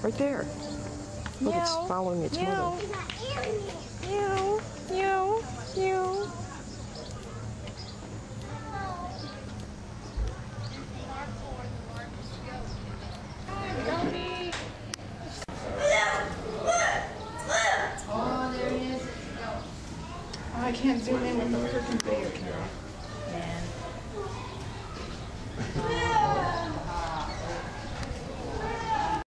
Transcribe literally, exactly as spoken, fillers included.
Right there. Look, it's following its mother. Meow, meow, meow. Oh, there he is. Oh, I can't zoom in with the freaking video camera. Man.